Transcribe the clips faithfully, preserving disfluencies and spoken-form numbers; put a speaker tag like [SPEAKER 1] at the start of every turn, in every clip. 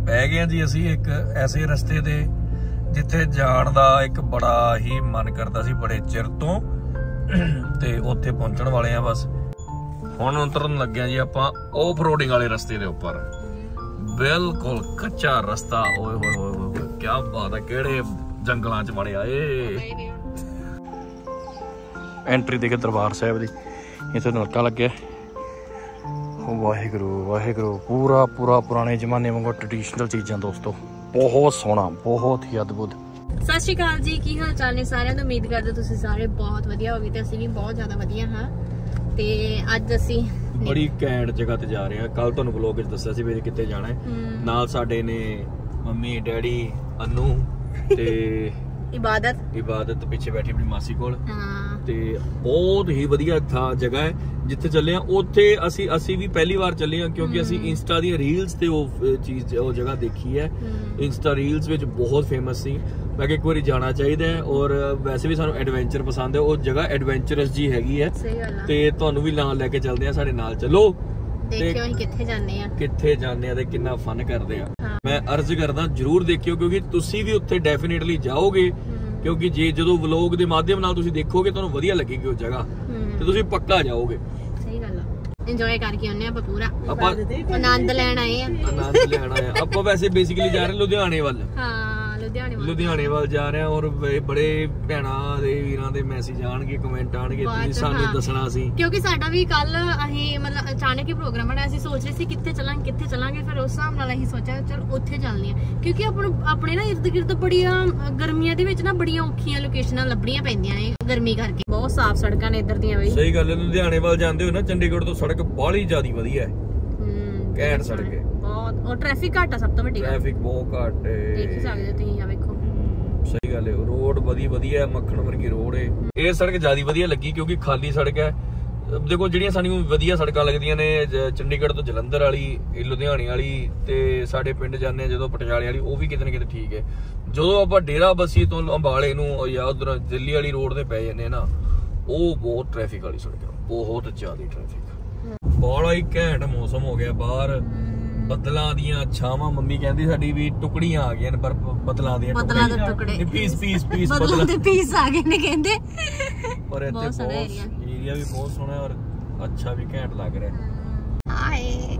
[SPEAKER 1] पै गए जी असी एक ऐसे रस्ते ते जिथे जाण दा एक बड़ा ही मन करता सी बड़े चिर तो ते उत्थे पहुंचण वाले आ। बस हुण उतरन लगे जी आपां ऑफ रोडिंग वाले रस्ते दे उपर, बिल्कुल कच्चा रस्ता। ओए होए होए क्या बात है, केड़े जंगलां च वड़े आए। एंट्री देखे दरबार साहब दी, इत्थे नलका लग्या। वाहिगुरू वाहिगुरू, पूरा पूरा पुराने जमाने वांगू ट्रेडिशनल चीज़ां दोस्तों, बहुत सोहना, बहुत ही अद्भुत।
[SPEAKER 2] सत श्री अकाल जी, की हाल चाल ने सारिਆਂ ਤੋਂ। उम्मीद करते तुसीं सारे बहुत वधिया होगे ते असीं भी बहुत ज़्यादा वधिया हाँ। ते अज असीं बड़ी
[SPEAKER 1] घैंट जगह ते जा रहे हैं। कल तुहानूं व्लॉग विच दस्सिया सी भी कित्थे जाना है। नाल साडे ने मम्मी डैडी अनु ते इबादत इबादत पिछे बैठी अपनी मासी कोल। ते बहुत ही वधिया था जगह है जिथे चले हैं। उत्थे असी असी भी पहली बार चले हैं क्योंकि असी इंस्टा दी रील्स ते वो चीज वो जगह देखी है। इंस्टा रील्स विच बहुत फेमस सी। मैं एक बार जाना चाहिए और वैसे भी सानू एडवेंचर पसंद है। वो जगह एडवेंचरस जी हैगी है ते तुहानू भी नाल लेके चलदे हैं। साडे नाल चलो,
[SPEAKER 2] देखियो असीं कित्थे जाने आ
[SPEAKER 1] कित्थे जाने आ ते किन्ना फन करदे आ। मैं अर्ज करदा जरूर देखियो क्योंकि तुसी भी उत्थे डेफिनेटली जाओगे, क्योंकि जे जो व्लॉग के माध्यम नाल तुसी देखोगे तो वधिया लगेगी वो जगह ते तुसी पक्का जाओगे।
[SPEAKER 2] सही गल है, एंजॉय करके आने आप पूरा आनंद लेन आए हैं।
[SPEAKER 1] आनंद लेन आए आप वैसे बेसिकली जा रहे लुधियाने वाल।
[SPEAKER 2] हां लुधियाने वाल
[SPEAKER 1] लुधियाने वाल जा रहे हैं और बड़े भैणा दे वीरां दे मैसेज आणगे, कमेंट आणगे, तुसी सानू दसना सी क्योंकि
[SPEAKER 2] साडा भी कल अहीं मतलब अचानक ही प्रोग्राम बनाया सी। सोच रहे सी कित्थे चलांगे कित्थे चलांगे, फिर उस हिसाब नाल अहीं सोचा चल उत्थे चलने आ क्योंकि अपन अपने ना इर्द गिर्द बड़ियां गर्मियां दे विच ना बड़ियां औखियां लोकेशनां लभणियां पैंदियां ने गर्मी करके। बहुत साफ सड़कां ने इधर दियां बई।
[SPEAKER 1] सही गल है, लुधियाने वाल जांदे हो ना चंडीगढ़ तो सड़क बाहली ज्यादा वधिया है। हम्म घैंट सड़क है
[SPEAKER 2] बहुत, और ट्रैफिक घट है सब तो वड्डी गल।
[SPEAKER 1] ट्रैफिक बहुत घट है,
[SPEAKER 2] देख ही सकदे हो तुसीं। आ वेखो
[SPEAKER 1] सही गल है, रोड बड़ी वधिया है, मक्खन वर्गी रोड है। ये सड़क ज्यादा वधिया लगी क्योंकि खाली सड़क है। देखो जिहड़ियां सानू वधिया सड़कां लगदियां ने चंडीगढ़ तो जलंधर वाली, लुधियाने वाली ते साडे पिंड जाने जदों पटियाले वाली, वो भी किते ना किते ठीक है। जदों आपां डेरा बस्सी तो अंबाले नूं या उधर दिल्ली वाली रोड ते पै जाने ना, वो बहुत ट्रैफिक वाली सड़क है, बहुत ज्यादा ट्रैफिक। बड़ा ही घैंट मौसम हो गया बाहर, बदलां दियां छावां। मम्मी कहंदी साडी भी टुकड़ियां आ गईयां पर बदलां दियां
[SPEAKER 2] बदलां दे टुकड़े
[SPEAKER 1] पीस पीस पीस
[SPEAKER 2] बदलां दे पीस आ गए ने कहंदे।
[SPEAKER 1] पर इत्थे बहुत एरिया भी बहुत सोहना है और अच्छा भी घैंट लग रहा है।
[SPEAKER 2] हाय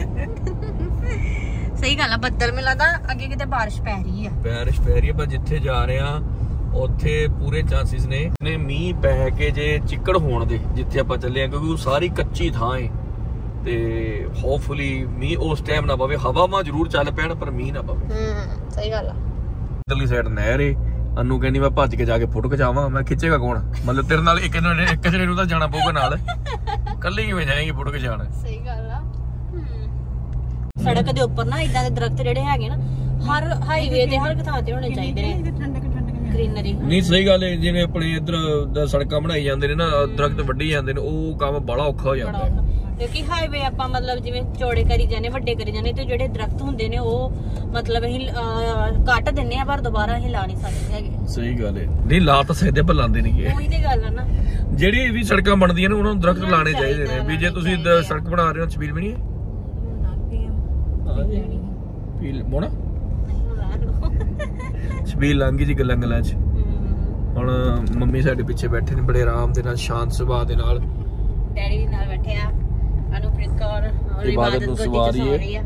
[SPEAKER 2] सही गल है, बदल में लगदा अगे किते बारिश पै रही है। बारिश
[SPEAKER 1] पै रही है पर जिथे जा रहे हां उत्थे पूरे चांसेस ने ने मींह पै के जे चिक्कड़ होण दे जिथे आपां चले आ, क्योंकि वो सारी कच्ची थां है ते होपफुली मींह उस टाइम ना पवे। हवावां जरूर चल पैण पर मींह ना पवे।
[SPEAKER 2] हम्म सही गल है।
[SPEAKER 1] इधरली साइड नहर है। अनु कहनी मैं भज के जाके फोटो खिचावां। मैं खिचेगा कौन, मतलब तेरे नाल एक एक जने नूं तां जाना पਊਗਾ नाल, कल्ली किवें जाएगी फोटो खिचाण।
[SPEAKER 2] सही गल आ। सड़क दे ऊपर ना इदां दे दरख्त जेहड़े हैगे ना हर हाईवे ते हर थां ते होने चाहिदे ने, ग्रीनरी।
[SPEAKER 1] नहीं सही गल है, जिवें अपने इधर सड़कां बनाई जांदे ने ना, दरख्त वड्डी जांदे ने, ਉਹ ਕੰਮ बड़ा औखा हो जांदा है
[SPEAKER 2] क्योंकि हाईवे ਆਪਾਂ मतलब ਜਿਵੇਂ ਚੌੜੇ ਕਰੀ ਜਾਣੇ ਵੱਡੇ ਕਰੀ ਜਾਣੇ ਤੇ ਜਿਹੜੇ ਦਰਖਤ ਹੁੰਦੇ ਨੇ ਉਹ मतलब ਅਸੀਂ ਕੱਟ ਦਿੰਨੇ ਆ ਪਰ ਦੁਬਾਰਾ ਅਸੀਂ ਲਾ ਨਹੀਂ ਸਕਦੇ ਹੈਗੇ।
[SPEAKER 1] ਸਹੀ ਗੱਲ ਹੈ, ਨਹੀਂ ਲਾ ਤਾਂ ਸਕਦੇ ਪਰ ਲਾਉਂਦੇ ਨਹੀਂ ਹੈ।
[SPEAKER 2] ਉਹੀ ਤੇ ਗੱਲ ਹੈ ਨਾ,
[SPEAKER 1] ਜਿਹੜੀ ਵੀ ਸੜਕਾਂ ਬਣਦੀਆਂ ਨੇ ਉਹਨਾਂ ਨੂੰ ਦਰਖਤ ਲਾਣੇ ਚਾਹੀਦੇ ਨੇ ਵੀ ਜੇ ਤੁਸੀਂ ਸੜਕ ਬਣਾ ਰਹੇ ਹੋ ਛਬੀਲ ਬਣੀ ਹੈ ਪੀਲ ਮੋਣਾ ਛਬੀਲ ਲੰਗੀ ਜੀ ਗੱਲਾਂ ਗੱਲਾਂ ਚ। ਹੁਣ ਮੰਮੀ ਸਾਡੇ ਪਿੱਛੇ ਬੈਠੇ ਨੇ ਬੜੇ ਆਰਾਮ ਦੇ ਨਾਲ, ਸ਼ਾਂਤ ਸੁਭਾਅ ਦੇ ਨਾਲ।
[SPEAKER 2] ਡੈਡੀ ਵੀ ਨਾਲ ਬੈਠੇ ਆ, ਅਨੁਪ੍ਰੀਤ ਕੌਰ ਔਰ
[SPEAKER 1] ਇਬਾਦਤ ਨੂੰ ਸਵਾਰੀ ਹੈ।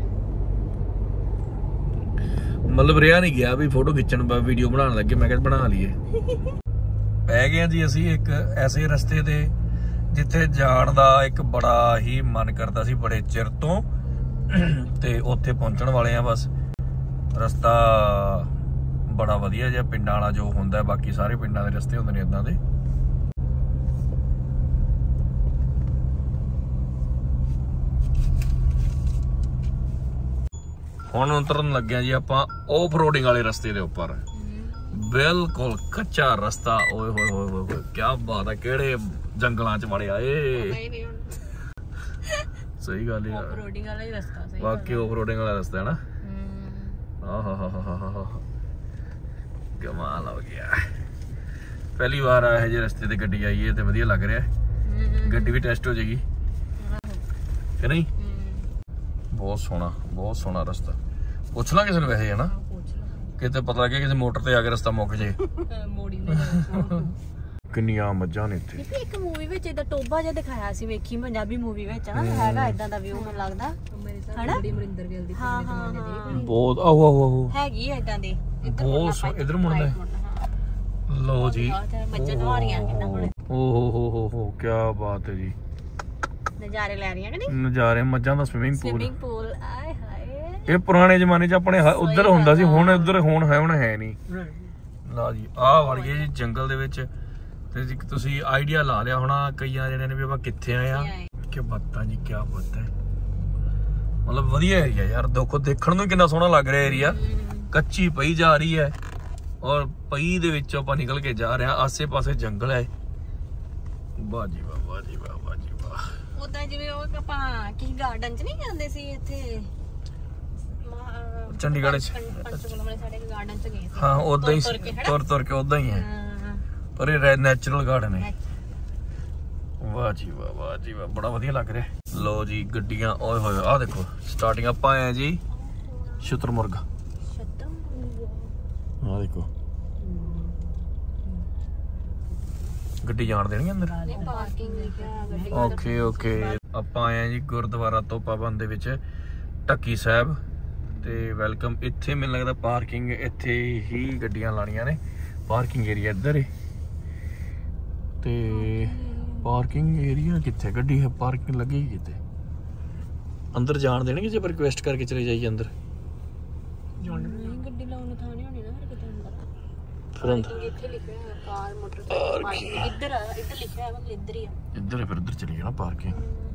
[SPEAKER 1] मतलब ਰਿਹਾ नहीं गया भी फोटो खिंचन वीडियो बनाने लगे, मैं क्या बना लिए। पै गए जी असी एक ऐसे रस्ते ते जिथे जाण दा एक बड़ा ही मन करता सी बड़े चिर तो ते उत्थे पहुंचण वाले आ। बस रस्ता बड़ा वधिया जिहा पिंडां वाला जो हुंदा, बाकी सारे पिंडां दे रस्ते हुंदे ने इदां दे। हुण उतरन लगे जी आपां ऑफ रोडिंग वाले रस्ते दे उपर, बिल्कुल कच्चा रस्ता। ओए होए होए होए क्या बात है, केड़े जंगलां च वड़े आए। सही गल है, ऑफ रोडिंग वाला ही रास्ता सही, बाकी ऑफ रोडिंग वाला रास्ता है ना। आहा हा हा हा हा कमाल हो गया। पहली बार आया है जे रस्ते ते गड्डी आई है ते वधिया लग रहा है। गड्डी भी टेस्ट हो जाएगी कि नहीं। बहुत सोहना बहुत सोहना रस्ता, ਪੁੱਛ ਲਾਂ ਕਿਸੇ ਨੂੰ ਵੈਸੇ, ਹਨਾ ਕਿਤੇ ਪਤਾ ਲੱਗੇ ਕਿਸੇ ਮੋਟਰ ਤੇ ਆ ਕੇ ਰਸਤਾ ਮੁੱਕ ਜੇ। ਕਿੰਨੀਆਂ ਮੱਝਾਂ ਨੇ ਇੱਥੇ।
[SPEAKER 2] ਇੱਕ ਮੂਵੀ ਵਿੱਚ ਇਹਦਾ ਟੋਬਾ ਜਿਹਾ ਦਿਖਾਇਆ ਸੀ, ਵੇਖੀ ਪੰਜਾਬੀ ਮੂਵੀ ਵਿੱਚ ਹਨਾ, ਹੈਗਾ ਇਦਾਂ ਦਾ ਵਿਊ ਮੈਨੂੰ ਲੱਗਦਾ ਹਨਾ। ਅਮਰਿੰਦਰ ਗਿੱਲ ਦੀ ਹਾਂ ਹਾਂ
[SPEAKER 1] ਬਹੁਤ ਆਹੋ ਆਹੋ ਆਹੋ
[SPEAKER 2] ਹੈਗੀ ਇਦਾਂ ਦੀ।
[SPEAKER 1] ਬਹੁਤ ਇਧਰ ਮੁੜਨਾ। ਲੋ ਜੀ
[SPEAKER 2] ਮੱਝਾਂ ਨਵਾ ਰਹੀਆਂ ਕਿੰਨਾ ਹੁਣ।
[SPEAKER 1] ਓ ਹੋ ਹੋ ਹੋ ਹੋ ਕੀ ਬਾਤ ਹੈ ਜੀ,
[SPEAKER 2] ਨਜ਼ਾਰੇ ਲੈ ਰਹੀਆਂ ਕਿ ਨਹੀਂ?
[SPEAKER 1] ਨਜ਼ਾਰੇ ਮੱਝਾਂ ਦਾ ਸਵਿਮਿੰਗ ਪੂਲ।
[SPEAKER 2] ਸਵਿਮਿੰਗ ਪੂਲ ਆਏ ਹਾਏ,
[SPEAKER 1] ਇਹ ਪੁਰਾਣੇ ਜ਼ਮਾਨੇ 'ਚ ਆਪਣੇ ਉਧਰ ਹੁੰਦਾ ਸੀ, ਹੁਣ ਉਧਰ ਹੁਣ ਹੈ ਹੁਣ ਹੈ ਨਹੀਂ। ਲਾ ਜੀ ਆਹ ਵੜ ਗਏ ਜੀ ਜੰਗਲ ਦੇ ਵਿੱਚ, ਤੇ ਤੁਸੀਂ ਆਈਡੀਆ ਲਾ ਲਿਆ ਹੋਣਾ ਕਈਆਂ ਜਣਿਆਂ ਨੇ ਵੀ ਆਪਾਂ ਕਿੱਥੇ ਆਏ ਆ। ਕੀ ਬਾਤਾਂ ਜੀ, ਕੀ ਬਾਤ ਹੈ। ਮਤਲਬ ਵਧੀਆ ਏਰੀਆ ਯਾਰ, ਦੇਖੋ ਦੇਖਣ ਨੂੰ ਕਿੰਨਾ ਸੋਹਣਾ ਲੱਗ ਰਿਹਾ ਏਰੀਆ। ਕੱਚੀ ਪਈ ਜਾ ਰਹੀ ਹੈ ਔਰ ਪਈ ਦੇ ਵਿੱਚ ਆਪਾਂ ਨਿਕਲ ਕੇ ਜਾ ਰਹੇ ਆ, ਆਸੇ ਪਾਸੇ ਜੰਗਲ ਹੈ। ਵਾਹ ਜੀ ਵਾਹ, ਵਾਹ ਜੀ ਵਾਹ, ਵਾਹ ਜੀ ਵਾਹ।
[SPEAKER 2] ਉਦਾਂ ਜਿਵੇਂ ਉਹ ਆਪਾਂ ਕੀ ਗਾਰਡਨ 'ਚ ਨਹੀਂ ਜਾਂਦੇ ਸੀ ਇੱਥੇ
[SPEAKER 1] ਚੰਡੀਗੜ੍ਹ 'ਚ,
[SPEAKER 2] ਪੰਚਕੂਲਾ ਵਾਲੇ ਸਾਡੇ ਗਾਰਡਨ 'ਚ ਗਏ ਸੀ।
[SPEAKER 1] ਹਾਂ ਉਦਾਂ ਹੀ ਤੁਰ ਤੁਰ ਕੇ ਉਦਾਂ ਹੀ ਹੈ, ਪਰ ਇਹ ਨੈਚੁਰਲ ਗਾਰਡਨ ਹੈ। ਵਾਹ ਜੀ ਵਾਹ, ਵਾਹ ਜੀ ਵਾਹ, ਬੜਾ ਵਧੀਆ ਲੱਗ ਰਿਹਾ। ਲੋ ਜੀ ਗੱਡੀਆਂ, ਓਏ ਹੋਏ ਆਹ ਦੇਖੋ ਸਟਾਰਟਿੰਗ ਆਪਾਂ ਆਏ ਜੀ ਸ਼ਤਰਮੁਰਗ। ਆਹ ਦੇਖੋ ਗੱਡੀ ਜਾਣ ਦੇਣੀ ਅੰਦਰ। ਓਕੇ ਓਕੇ, ਆਪਾਂ ਆਏ ਆ ਜੀ ਗੁਰਦੁਆਰਾ ਤੋਪਾਬੰਦ ਦੇ ਵਿੱਚ ਢੱਕੀ ਸਾਹਿਬ, ਤੇ ਵੈਲਕਮ। ਇੱਥੇ ਮੈਨੂੰ ਲੱਗਦਾ ਪਾਰਕਿੰਗ ਇੱਥੇ ਹੀ ਗੱਡੀਆਂ ਲਾਣੀਆਂ ਨੇ, ਪਾਰਕਿੰਗ ਏਰੀਆ ਇੱਧਰ ਹੈ। ਤੇ ਪਾਰਕਿੰਗ ਏਰੀਆ ਕਿੱਥੇ ਗੱਡੀ ਹੈ, ਪਾਰਕਿੰਗ ਲੱਗੇਗੀ ਕਿਤੇ। ਅੰਦਰ ਜਾਣ ਦੇਣਗੇ ਜੇ ਆਪਾਂ ਰਿਕੁਐਸਟ ਕਰਕੇ ਚਲੇ ਜਾਈਏ ਅੰਦਰ? ਗੱਡੀ ਲਾਉਣ ਨੂੰ ਥਾਂ ਨਹੀਂ ਹੋਣੀ ਨਾ ਕਿਤੇ ਅੰਦਰ। ਫਿਰ ਅੰਦਰ ਇੱਥੇ ਲਿਖਿਆ ਹੈ ਕਾਰ ਮੋਟਰਸਾਈਕਲ ਪਾਰਕਿੰਗ, ਇੱਧਰ ਇੱਧਰ ਲਿਖਿਆ ਹੈ, ਮਤਲਬ ਇੱਧਰ ਹੀ ਆ। ਇੱਧਰ ਹੈ, ਫਿਰ ਇੱਧਰ ਚਲੀ ਜਾਣਾ ਪਾਰਕਿੰਗ।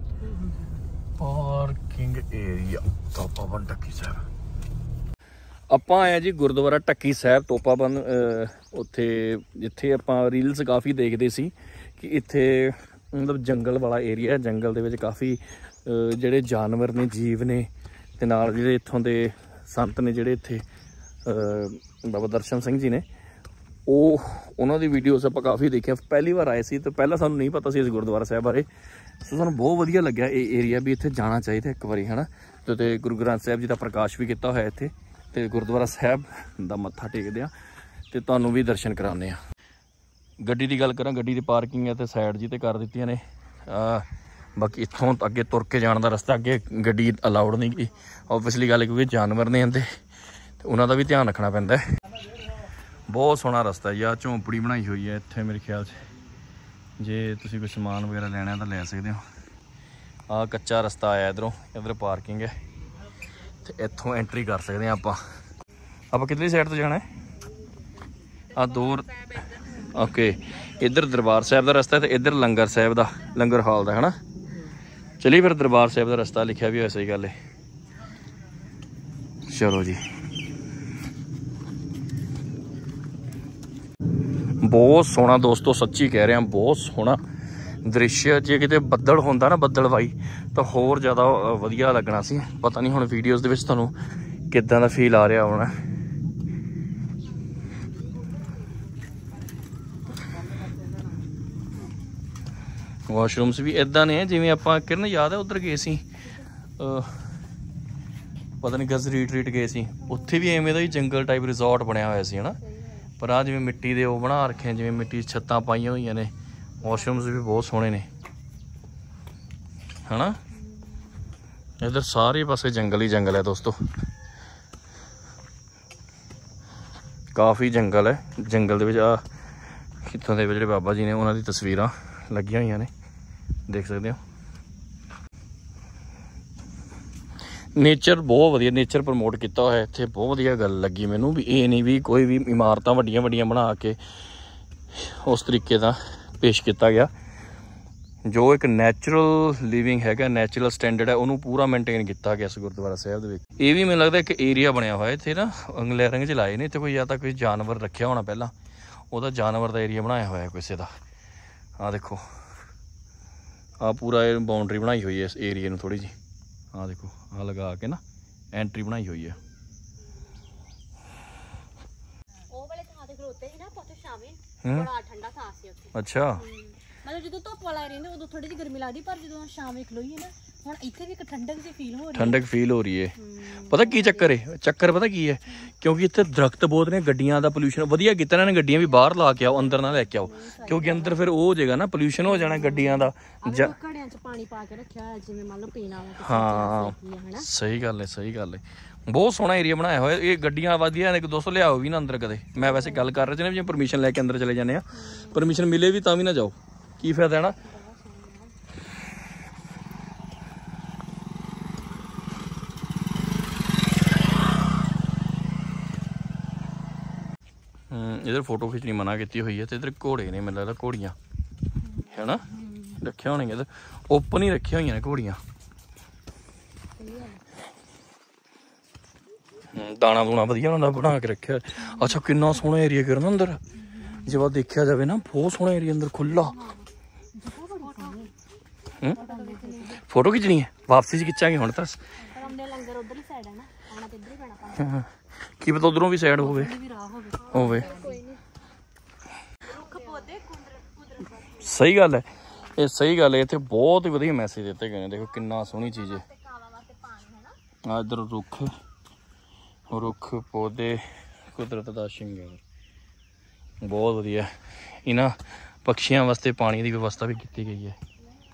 [SPEAKER 1] ਪਾਰਕਿੰਗ ਏਰੀਆ ਤੋਪਾਬੰਦ ਢੱਕੀ ਸਾਹਿਬ। ਆਪਾਂ ਆਏ ਜੀ ਗੁਰਦੁਆਰਾ ਢੱਕੀ ਸਾਹਿਬ ਤੋਪਾਬੰਦ, ਉੱਥੇ ਜਿੱਥੇ ਆਪਾਂ ਰੀਲਸ ਕਾਫੀ ਦੇਖਦੇ ਸੀ ਕਿ ਇੱਥੇ ਮਤਲਬ ਜੰਗਲ ਵਾਲਾ ਏਰੀਆ, ਜੰਗਲ ਦੇ ਵਿੱਚ ਕਾਫੀ ਜਿਹੜੇ ਜਾਨਵਰ ਨੇ, ਜੀਵ ਨੇ, ਤੇ ਨਾਲ ਜਿਹੜੇ ਇੱਥੋਂ ਦੇ ਸੰਤ ਨੇ ਜਿਹੜੇ ਇੱਥੇ ਬਾਬਾ ਦਰਸ਼ਨ ਸਿੰਘ ਜੀ ਨੇ, ਉਹ ਉਹਨਾਂ ਦੀ ਵੀਡੀਓਜ਼ ਆਪਾਂ ਕਾਫੀ ਦੇਖਿਆ। ਪਹਿਲੀ ਵਾਰ ਆਏ ਸੀ ਤਾਂ ਪਹਿਲਾਂ ਸਾਨੂੰ ਨਹੀਂ ਪਤਾ ਸੀ ਇਸ ਗੁਰਦੁਆਰਾ ਸਾਹਿਬ ਬਾਰੇ, ਸੋ ਸਾਨੂੰ ਬਹੁਤ ਵਧੀਆ ਲੱਗਿਆ ਇਹ ਏਰੀਆ ਵੀ, ਇੱਥੇ ਜਾਣਾ ਚਾਹੀਦਾ ਇੱਕ ਵਾਰੀ ਹੈ ਨਾ। ਤੇ ਗੁਰੂ ਗ੍ਰੰਥ ਸਾਹਿਬ ਜੀ ਦਾ ਪ੍ਰਕਾਸ਼ ਵੀ ਕੀਤਾ ਹੋਇਆ ਇੱਥੇ, ਤੇ ਗੁਰਦੁਆਰਾ ਸਾਹਿਬ ਦਾ ਮੱਥਾ ਟੇਕਦੇ ਆ ਤੇ ਤੁਹਾਨੂੰ ਵੀ ਦਰਸ਼ਨ ਕਰਾਉਂਦੇ ਆ। ਗੱਡੀ ਦੀ ਗੱਲ ਕਰਾਂ, ਗੱਡੀ ਦੀ ਪਾਰਕਿੰਗ ਹੈ ਤੇ ਸਾਈਡ ਜੀ ਤੇ ਕਰ ਦਿੱਤੀਆਂ ਨੇ। ਬਾਕੀ ਇੱਥੋਂ ਅੱਗੇ ਤੁਰ ਕੇ ਜਾਣ ਦਾ ਰਸਤਾ, ਅੱਗੇ ਗੱਡੀ ਅਲਾਉਡ ਨਹੀਂ ਗਈ ਓਬਵੀਅਸਲੀ ਗੱਲ, ਕਿਉਂਕਿ ਜਾਨਵਰ ਨੇ ਆਂਦੇ ਤੇ ਉਹਨਾਂ ਦਾ ਵੀ ਧਿਆਨ ਰੱਖਣਾ ਪੈਂਦਾ। ਬਹੁਤ ਸੋਹਣਾ ਰਸਤਾ ਹੈ ਯਾਰ, ਝੌਂਪੜੀ ਬਣਾਈ ਹੋਈ ਹੈ ਇੱਥੇ ਮੇਰੇ ਖਿਆਲ 'ਚ, ਜੇ ਤੁਸੀਂ ਕੋਈ ਸਮਾਨ ਵਗੈਰਾ ਲੈਣਾ ਤਾਂ ਲੈ ਸਕਦੇ ਹੋ। ਆਹ ਕੱਚਾ ਰਸਤਾ ਆਇਆ ਇੱਧਰੋਂ, ਇੱਧਰ ਪਾਰਕਿੰਗ ਹੈ ਤੇ ਇੱਥੋਂ ਐਂਟਰੀ ਕਰ ਸਕਦੇ ਹਾਂ ਆਪਾਂ। ਆਪਾਂ ਕਿੱਧਰਲੀ ਸਾਈਡ ਤੋਂ ਜਾਣਾ ਹੈ? ਆਹ ਦੋ ਓਕੇ, ਇੱਧਰ ਦਰਬਾਰ ਸਾਹਿਬ ਦਾ ਰਸਤਾ ਤੇ ਇੱਧਰ ਲੰਗਰ ਸਾਹਿਬ ਦਾ, ਲੰਗਰ ਹਾਲ ਦਾ ਹੈ ਨਾ। ਚਲਿਏ ਫਿਰ ਦਰਬਾਰ ਸਾਹਿਬ ਦਾ ਰਸਤਾ ਲਿਖਿਆ ਵੀ ਹੋਇਆ, ਸਹੀ ਗੱਲ ਹੈ। ਚਲੋ ਜੀ, ਬਹੁਤ ਸੋਹਣਾ ਦੋਸਤੋ, ਸੱਚੀ ਕਹਿ ਰਿਹਾ ਬਹੁਤ ਸੋਹਣਾ ਦ੍ਰਿਸ਼। ਜੇ ਕਿਤੇ ਬੱਦਲ ਹੁੰਦਾ ਨਾ, ਬੱਦਲਵਾਈ, ਤਾਂ ਹੋਰ ਜ਼ਿਆਦਾ ਵਧੀਆ ਲੱਗਣਾ ਸੀ। ਪਤਾ ਨਹੀਂ ਹੁਣ ਵੀਡੀਓਜ਼ ਦੇ ਵਿੱਚ ਤੁਹਾਨੂੰ ਕਿੱਦਾਂ ਦਾ ਫੀਲ ਆ ਰਿਹਾ ਹੋਣਾ। ਵਾਸ਼ਰੂਮਸ ਵੀ ਇੱਦਾਂ ਨੇ ਜਿਵੇਂ ਆਪਾਂ ਕਿਰਨ ਯਾਦ ਹੈ ਉੱਧਰ ਗਏ ਸੀ, ਪਤਾ ਨਹੀਂ ਗਜ਼ ਰੀਟਰੀਟ ਗਏ ਸੀ, ਉੱਥੇ ਵੀ ਐਵੇਂ ਦਾ ਹੀ ਜੰਗਲ ਟਾਈਪ ਰਿਜ਼ੋਰਟ ਬਣਿਆ ਹੋਇਆ ਸੀ ਹੈ ਨਾ। ਪਰ ਆਹ ਜਿਵੇਂ ਮਿੱਟੀ ਦੇ ਉਹ ਬਣਾ ਰੱਖੇ, ਜਿਵੇਂ ਮਿੱਟੀ ਛੱਤਾਂ ਪਾਈਆਂ ਹੋਈਆਂ ਨੇ। ਵਾਸ਼ਰੂਮਸ ਵੀ ਬਹੁਤ ਸੋਹਣੇ ਨੇ ਹੈ ਨਾ। ਇੱਧਰ ਸਾਰੇ ਪਾਸੇ ਜੰਗਲ ਹੀ ਜੰਗਲ ਹੈ ਦੋਸਤੋ, ਕਾਫੀ ਜੰਗਲ ਹੈ। ਜੰਗਲ ਦੇ ਵਿੱਚ ਆ ਇੱਥੋਂ ਦੇ ਜਿਹੜੇ ਬਾਬਾ ਜੀ ਨੇ ਉਹਨਾਂ ਦੀ ਤਸਵੀਰਾਂ ਲੱਗੀਆਂ ਹੋਈਆਂ ਨੇ, ਦੇਖ ਸਕਦੇ ਹੋ। ਨੇਚਰ ਬਹੁਤ ਵਧੀਆ, ਨੇਚਰ ਪ੍ਰਮੋਟ ਕੀਤਾ ਹੋਇਆ ਇੱਥੇ, ਬਹੁਤ ਵਧੀਆ ਗੱਲ ਲੱਗੀ ਮੈਨੂੰ ਵੀ। ਇਹ ਨਹੀਂ ਵੀ ਕੋਈ ਵੀ ਇਮਾਰਤਾਂ ਵੱਡੀਆਂ ਵੱਡੀਆਂ ਬਣਾ ਕੇ ਉਸ ਤਰੀਕੇ ਦਾ ਪੇਸ਼ ਕੀਤਾ ਗਿਆ। ਜੋ ਇੱਕ ਨੈਚੁਰਲ ਲਿਵਿੰਗ ਹੈਗਾ, ਨੈਚੁਰਲ ਸਟੈਂਡਰਡ ਹੈ, ਉਹਨੂੰ ਪੂਰਾ ਮੇਨਟੇਨ ਕੀਤਾ ਗਿਆ ਇਸ ਗੁਰਦੁਆਰਾ ਸਾਹਿਬ ਦੇ ਵਿੱਚ। ਇਹ ਵੀ ਮੈਨੂੰ ਲੱਗਦਾ ਇੱਕ ਏਰੀਆ ਬਣਿਆ ਹੋਇਆ ਇੱਥੇ ਨਾ, ਅੰਗਲੇ ਰੰਗ 'ਚ ਲਾਏ ਨੇ ਇੱਥੇ, ਕੋਈ ਜਾਂ ਤਾਂ ਕੋਈ ਜਾਨਵਰ ਰੱਖਿਆ ਹੋਣਾ ਪਹਿਲਾਂ, ਉਹਦਾ ਜਾਨਵਰ ਦਾ ਏਰੀਆ ਬਣਾਇਆ ਹੋਇਆ ਕਿਸੇ ਦਾ। ਆਹ ਦੇਖੋ, ਆਹ ਪੂਰਾ ਇਹ ਬਾਉਂਡਰੀ ਬਣਾਈ ਹੋਈ ਹੈ ਇਸ ਏਰੀਏ ਨੂੰ ਥੋੜ੍ਹੀ ਜਿਹੀ। ਆਹ ਦੇਖੋ, ਆਹ ਲਗਾ ਕੇ ਨਾ ਐਂਟਰੀ ਬਣਾਈ ਹੋਈ ਹੈ। ਉਹ ਵਾਲੇ ਥਾਂ ਤੇ ਖਲੋਤੇ ਸੀ ਨਾ, ਉੱਥੇ ਸ਼ਾਮੇ ਬੜਾ ਠੰਡਾ ਥਾਂ ਸੀ ਉੱਥੇ। ਅੱਛਾ,
[SPEAKER 2] मतलब ਜਦੋਂ ਧੁੱਪ ਵਾਲਾ ਰਹਿੰਦਾ ਉਦੋਂ ਥੋੜੀ ਜਿਹੀ ਗਰਮੀ ਲੱਗਦੀ, ਪਰ ਜਦੋਂ ਸ਼ਾਮ ਵੇਖ ਲੋਈਏ ਨਾ ਹੁਣ ਇੱਥੇ ਵੀ ਇੱਕ ਠੰਡਕ ਜਿਹੀ ਫੀਲ ਹੋ ਰਹੀ ਹੈ।
[SPEAKER 1] ਠੰਡਕ ਫੀਲ ਹੋ ਰਹੀ ਹੈ। ਪਤਾ ਕੀ ਚੱਕਰ ਹੈ? ਚੱਕਰ ਪਤਾ ਕੀ ਹੈ? ਕਿਉਂਕਿ ਇੱਥੇ ਦਰਖਤ ਬਹੁਤ ਨੇ, ਗੱਡੀਆਂ ਦਾ ਪੋਲਿਊਸ਼ਨ ਵਧੀਆ ਕੀਤਾ ਇਹਨਾਂ ਨੇ, ਗੱਡੀਆਂ ਵੀ ਬਾਹਰ ਲਾ ਕੇ ਆਓ, ਅੰਦਰ ਨਾ ਲੈ ਕੇ ਆਓ, ਕਿਉਂਕਿ ਅੰਦਰ ਫਿਰ ਉਹ ਹੋ ਜਾਏਗਾ ਨਾ, ਪੋਲਿਊਸ਼ਨ ਹੋ ਜਾਣਾ ਗੱਡੀਆਂ ਦਾ।
[SPEAKER 2] ਘੜਿਆਂ 'ਚ ਪਾਣੀ ਪਾ ਕੇ ਰੱਖਿਆ ਹੋਇਆ ਜਿਵੇਂ ਮੰਨ ਲਓ ਪੀਣਾ ਵਾ।
[SPEAKER 1] ਹਾਂ ਸਹੀ ਗੱਲ ਹੈ, ਸਹੀ ਗੱਲ ਹੈ। ਬਹੁਤ ਸੋਹਣਾ ਏਰੀਆ ਬਣਾਇਆ ਹੋਇਆ। ਇਹ ਗੱਡੀਆਂ ਵਧੀਆ ਨੇ, ਦੋਸਤੋ ਲਿਆਓ ਵੀ ਨਾ ਅੰਦਰ ਕਦੇ। ਮੈਂ ਵੈਸੇ ਗੱਲ ਕਰ ਰਿਹਾ ਸੀ ਨਾ ਜਿਵੇਂ ਪਰਮਿਸ਼ਨ ਲੈ ਕੇ ਅੰਦਰ ਚਲੇ ਜਾਂਦੇ ਆ, ਪਰਮਿਸ਼ਨ ਮਿਲੇ ਵੀ ਤਾਂ ਵੀ ਨਾ ਜਾਓ, ਕੀ ਫਾਇਦਾ ਹੈ ਨਾ। इधर फोटो खिंचनी मना की हुई है, तो इधर घोड़े ने मतलब घोड़ियां है ना रखे होने, इधर ओपन ही रखी हुई ने घोड़ियां। दाना दूना वधिया उन्होंने बना के रखे। अच्छा कितना सोहना एरिया करना अंदर, जे बात देखा जाए ना बहुत सोहना एरिया अंदर खुला। फोटो खिंचनी है, वापसी च खिंचांगे हुण तां। की पता उधरों भी साइड होवे होवे। सही गल है, ये सही गल है। इत्थे बहुत ही वधिया मैसेज दिते गए ने, देखो कितना सोहनी चीज़ है। आ इधर रुख रुख पौधे कुदरत दा शिंगार बहुत वधिया। इन्हां पक्षियों वास्ते पानी की व्यवस्था भी की गई है।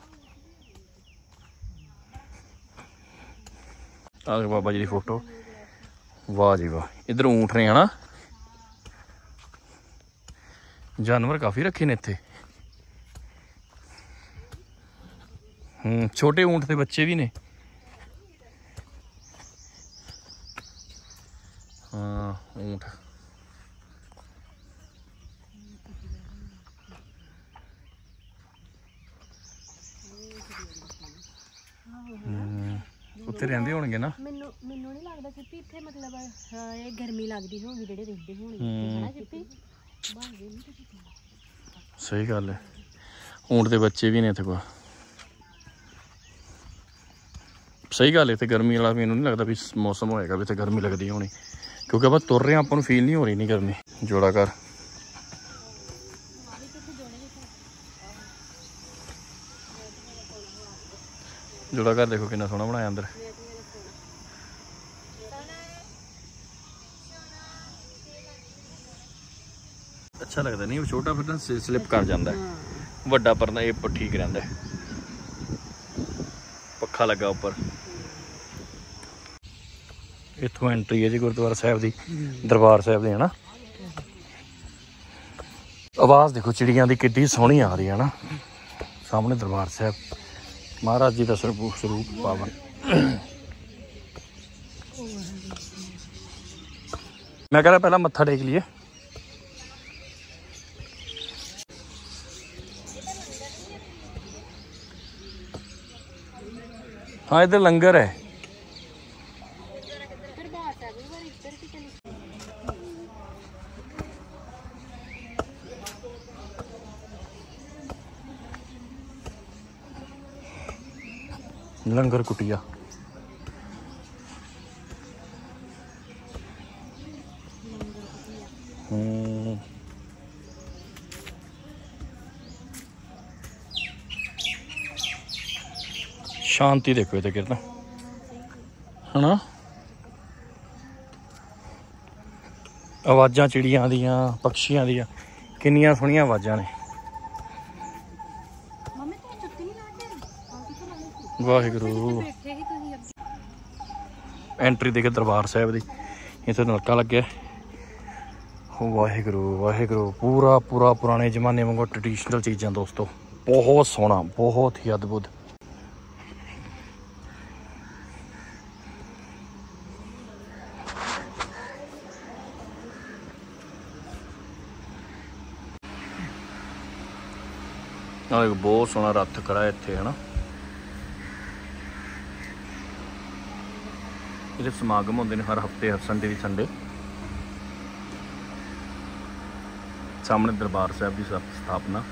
[SPEAKER 1] आ बाबा जी की फोटो, वाह जी वाह। इधर ऊँट ने है ना, जानवर काफ़ी रखे ने इत्थे। हम्म छोटे ऊँट के बच्चे भी ने। हाँ ऊँट उत्थे रहंदे होणगे ना।
[SPEAKER 2] ਮੈਨੂੰ ਮੈਨੂੰ ਨਹੀਂ ਲੱਗਦਾ ਕਿ ਇੱਥੇ ਮਤਲਬ ਇਹ ਗਰਮੀ ਲੱਗਦੀ ਹੋਊਗੀ ਜਿਹੜੇ ਰਹਿੰਦੇ ਹੋਣਗੇ ਹੈ ਨਾ ਕਿਤੇ ਬਣ ਗਏ ਨਹੀਂ ਤੁਸੀਂ।
[SPEAKER 1] ਸਹੀ ਗੱਲ ਹੈ, ਊਂਟ ਦੇ ਬੱਚੇ ਵੀ ਨੇ ਇੱਥੇ। ਕੋਈ ਸਹੀ ਗੱਲ ਹੈ, ਇੱਥੇ ਗਰਮੀ ਵਾਲਾ ਮੈਨੂੰ ਨਹੀਂ ਲੱਗਦਾ ਵੀ ਮੌਸਮ ਹੋਏਗਾ ਵੀ ਇੱਥੇ ਗਰਮੀ ਲੱਗਦੀ ਹੋਣੀ, ਕਿਉਂਕਿ ਆਪਾਂ ਤੁਰ ਰਹੇ ਹਾਂ, ਆਪਾਂ ਨੂੰ ਫੀਲ ਨਹੀਂ ਹੋ ਰਹੀ ਨਹੀਂ ਗਰਮੀ। ਜੋੜਾ ਘਰ ਜੋੜਾ ਘਰ देखो कितना सोहना बनाया अंदर। अच्छा लगता नहीं, छोटा फिर ना स्लिप कर जाता है, वड्डा पर ना ये ठीक रहता है। पक्खा लगा उपर। इत्थों एंट्री है जी गुरुद्वारा साहब की, दरबार साहब की है ना। आवाज़ देखो चिड़िया की कितनी सोहनी आ रही है ना। सामने दरबार साहब महाराज जी का स्वरूप स्वरूप पावन। मैं कह रहा पहला मत्था टेक लिए। हाँ इधर लंगर है। लंगर कुटिया हम्म शांति देखो इत्थे कितना है ना। आवाज़ां चिड़ियां दियां पक्षियां दियां किन्नियां सोहनियां आवाज़ां ने। वाहिगुरू एंट्री देखे दरबार साहब की, इत्थे नलका लगे। वाहिगुरू वाहिगुरू पूरा पूरा पुराने जमाने वांगू ट्रेडिशनल चीज़ां दोस्तों, बहुत सोहना बहुत ही अद्भुत। बहुत सोहना रथ खड़ा है इत्थे है ना। ये समागम होंगे ने हर हफ्ते हर संडे की संडे। सामने दरबार साहब की स्थापना।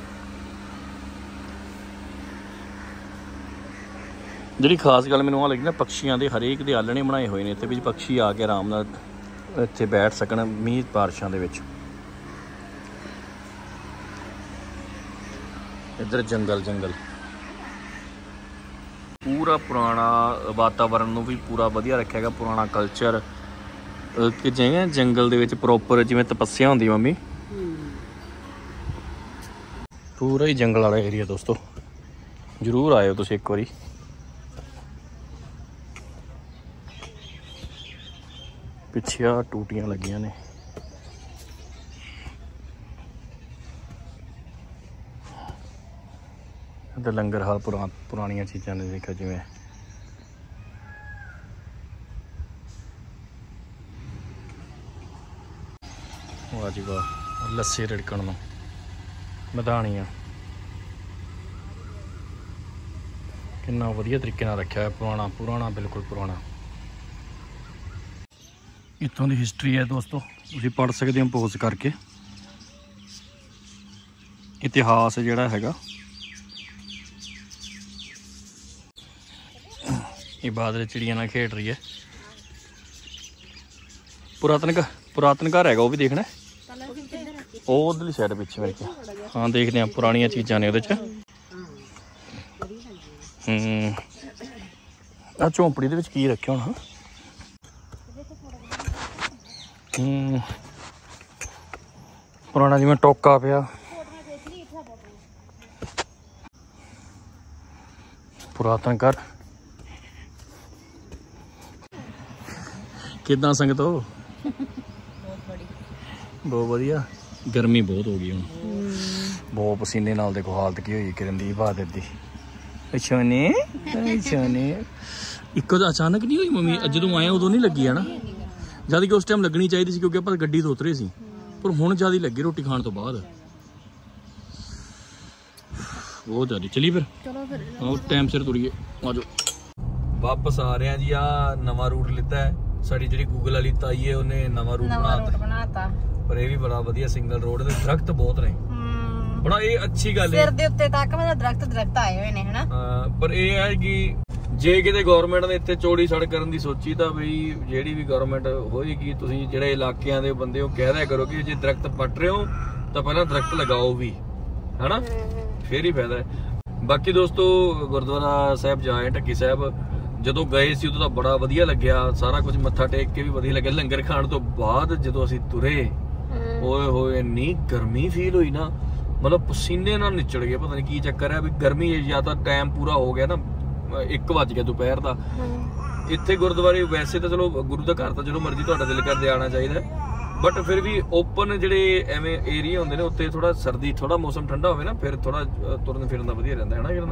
[SPEAKER 1] जी खास गल मैनूं आ लगी ना, पक्षियों के हरेक के आलणे बनाए हुए हैं इत्थे, पक्षी आके आराम नाल इत्थे बैठ सकन मींह बारिशां दे विच। इधर जंगल जंगल पूरा पुराना वातावरण भी पूरा वधिया रखा है, पुराना कल्चर कि जिवें जंगल दे विच प्रॉपर जिवें तपस्या होंदी मम्मी, पूरा ही जंगल वाला एरिया। दोस्तों जरूर आयो तुसीं एक बारी। पिछे आ टूटियां लगियां ने, लंगर हाल पुरा पुरानियां चीज़ां ने देखा जिवें वाह जी वाह, लस्सी रिड़कण नूं मधाणियां कितना वधिया तरीके नाल रखा है, पुराना पुराना बिल्कुल पुराना। इत्थों की हिस्टरी है दोस्तों, तुसीं पढ़ सकते हो पॉज करके। इतिहास जिहड़ा हैगा, इबादत चिड़िया ना खेड रही है। पुरातन का पुरातन घर है वो भी देखना, वो उधरली साइड पिछे मेरे ख्याल। हाँ देखते हैं पुरानिया चीज़ा ने उहदे च। हम्म आ झोंपड़ी दे विच की रखिया होना। हम्म पुराना जिवें टोका पिया, पुरातन घर। कितना संगत हो? बहुत बढ़िया। गर्मी बहुत हो गई हूँ, बहुत पसीने नाल देखो हालत की हुई किरण दी इबादत दी। अच्छा ने अच्छा ने इको तो अचानक नहीं हुई मम्मी, जो आए उदों नहीं लगी है ना, जद कि उस टाइम लगनी चाहिए क्योंकि आप गड्डी तो उतरे सी, पर हुण ज्यादा लगी रोटी खाने तो बाद बहुत ज्यादा। चलिए फिर
[SPEAKER 2] चलो फिर
[SPEAKER 1] आओ टाइम सिर तुरीए, आ जाओ। वापस आ रहे हैं जी। आ नवा रूट लिता है, साड़ी जी गूगल वाली ताई है उन्हें नवा रूट बनाता, पर ये भी बड़ा वधिया सिंगल रोड है, दरख्त बहुत ने, बड़ा ये अच्छी गल है। सिर दे उत्ते तक मतलब दरख्त दरख्त आए हुए ने, है ना। हां पर ये है कि जे किते गवर्नमेंट ने इत्थे चौड़ी सड़क करन दी सोची ਤਾਂ ਬਈ ਜਿਹੜੀ ਵੀ ਗਵਰਨਮੈਂਟ ਹੋਏਗੀ, ਤੁਸੀਂ ਜਿਹੜੇ ਇਲਾਕਿਆਂ ਦੇ ਬੰਦੇ ਹੋ ਕਹਿ ਦਿਆ ਕਰੋ ਕਿ ਜੇ ਦਰਖਤ ਪੱਟ ਰਹੇ ਹੋ ਤਾਂ ਪਹਿਲਾਂ ਦਰਖਤ ਲਗਾਓ ਵੀ, ਹੈਨਾ, ਫੇਰ ਹੀ ਫਾਇਦਾ ਹੈ। ਬਾਕੀ ਦੋਸਤੋ ਗੁਰਦੁਆਰਾ ਸਾਹਿਬ ਜਾਏ ਢੱਕੀ ਸਾਹਿਬ, ਜਦੋਂ ਗਏ ਸੀ ਉਦੋਂ ਤਾਂ ਬੜਾ ਵਧੀਆ ਲੱਗਿਆ, ਸਾਰਾ ਕੁਝ ਮੱਥਾ ਟੇਕ ਕੇ ਵੀ ਵਧੀਆ ਲੱਗਿਆ। ਲੰਗਰ ਖਾਣ ਤੋਂ ਬਾਅਦ ਜਦੋਂ ਅਸੀਂ ਤੁਰੇ, ਓਏ ਹੋਏ ਇੰਨੀ ਗਰਮੀ ਫੀਲ ਹੋਈ ਨਾ, मतलब पसीने ना निचड़ गए, पता नहीं की चक्कर है भी गर्मी या तो टाइम पूरा हो गया ना, एक वज गया दोपहर का। इत्थे गुरुद्वारे वैसे तो चलो गुरु का घर तो जो मर्जी तुहाडा दिल करदे आना चाहिए, बट फिर भी ओपन जिहड़े एवें एरिया होंदे ने उत्ते थोड़ा सर्दी थोड़ा मौसम ठंडा होवे ना, फिर थोड़ा तुरन फिरन दा वधिया रहिंदा है ना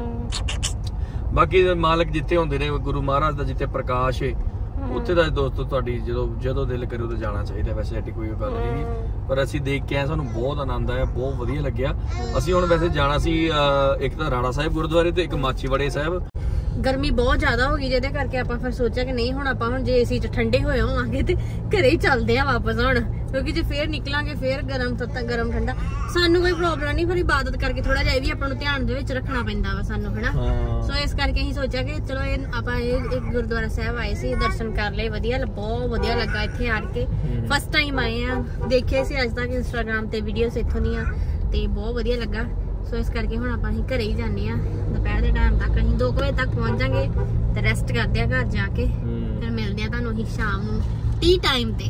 [SPEAKER 1] किरण। बाकी मालक जिथे होंदे ने गुरु महाराज दा जिथे प्रकाश है उत्थे दा दोस्तों तुहाडी जदों जदों दिल करे उदों जाना चाहिए। वैसे ऐसी कोई गल नहीं, पर असीं देख के आए, सानूं बहुत आनंद आया, बहुत वधिया लग्गिया। असीं हुण वैसे जाना सी एक तां राणा साहिब गुरुद्वारे ते एक माछीवाड़े साहिब। गर्मी बहुत ज्यादा हो गई जिहदे करके आपां फिर सोचा कि नहीं हुण आपां हुण जे एसी च ठंडे होए होवांगे ते घरे ही चलदे आ वापस हुण, क्योंकि जे फिर निकलांगे फिर गरम तत्ता गरम ठंडा सानू कोई प्रॉब्लम नहीं, पर इबादत करके थोड़ा जिहा भी आपां नूं ध्यान दे विच रखना पैंदा वा सानू, है ना। सो इस करके असीं सोचा कि चलो ये आपां एक गुरुद्वारा साहिब आए सी, दर्शन कर लए, वधिया बहुत वधिया लगा इत्थे आण के। फर्स्ट टाइम आए आ, देखे सी अज तक इंस्टाग्राम ते वीडियोस इत्थों दीयां ते बहुत वधिया लगा। सो इस करके हुण आपां घरे ही जाने आ, दोपहर के टाइम तक असीं दो बजे तक पहुंच जांगे ते रेस्ट करदे आ घर जाके, फिर मिलदे आ तुहानूं असीं शाम नूं टी टाइम ते।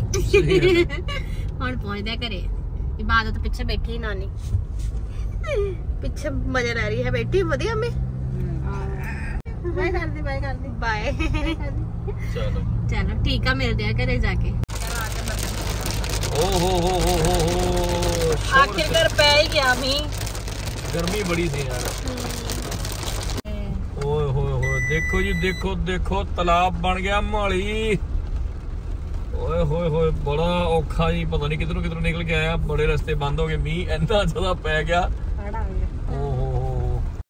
[SPEAKER 1] हुण पहुंचदे आ घरे, इबादत पीछे बैठी नानी पीछे मजा ले रही है बैठी वधिया में। बाय कर दी बाय कर दी बाय। चलो चलो ठीक है, मिलदे आ घरे जाके। ओ हो हो हो हो हो आखिरकार पै ही गया मी, गर्मी बड़ी थी यार। ओए होए होए देखो जी देखो देखो तालाब बन गया माली। ओए होए होए बड़ा औखा जी, पता नहीं किधरों किधरों निकल के आया, बड़े रास्ते बंद हो गए, मींह इतना ज्यादा पै गया